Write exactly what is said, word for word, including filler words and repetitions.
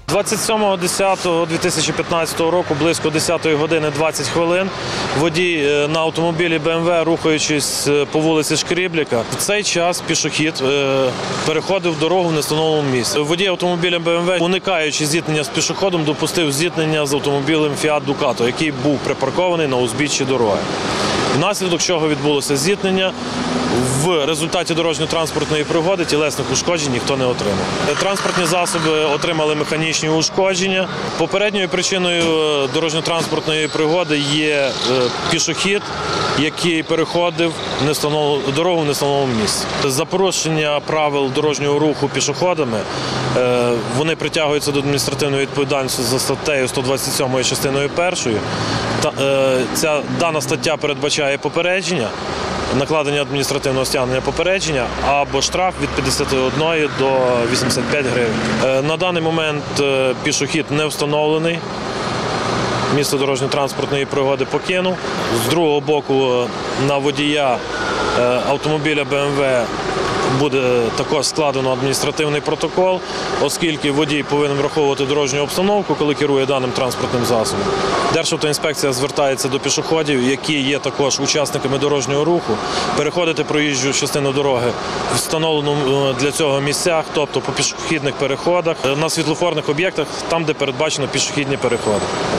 двадцять сьомого десятого дві тисячі п'ятнадцятого року близько десятої години двадцять хвилин водій на автомобілі Б М В, рухаючись по вулиці Шкрібліка, в цей час пішохід переходив дорогу в невстановленому місці. Водій автомобіля Б М В, уникаючи зіткнення з пішоходом, допустив зіткнення з автомобілем Фіат Дукато, який був припаркований на узбіччі дороги. Внаслідок чого відбулося зіткнення. В результаті дорожньо-транспортної пригоди тілесних ушкоджень ніхто не отримав. Транспортні засоби отримали механічні ушкодження. Попередньою причиною дорожньо-транспортної пригоди є пішохід, який переходив дорогу в невстановленому місці. За порушення правил дорожнього руху пішоходами вони притягуються до адміністративної відповідальності за статтею сто двадцять сьомою частиною першою. Ця дана стаття передбачає попередження, накладення адміністративного стягнення попередження або штраф від п'ятдесяти одної до вісімдесяти п'яти гривень. На даний момент пішохід не встановлений, місце дорожньо-транспортної пригоди покинув. З другого боку на водія автомобіля Б М В буде також складено адміністративний протокол, оскільки водій повинен враховувати дорожню обстановку, коли керує даним транспортним засобом. Державтоінспекція звертається до пішоходів, які є також учасниками дорожнього руху, переходити проїжджу частину дороги в встановленому для цього місцях, тобто по пішохідних переходах, на світлофорних об'єктах, там, де передбачено пішохідні переходи.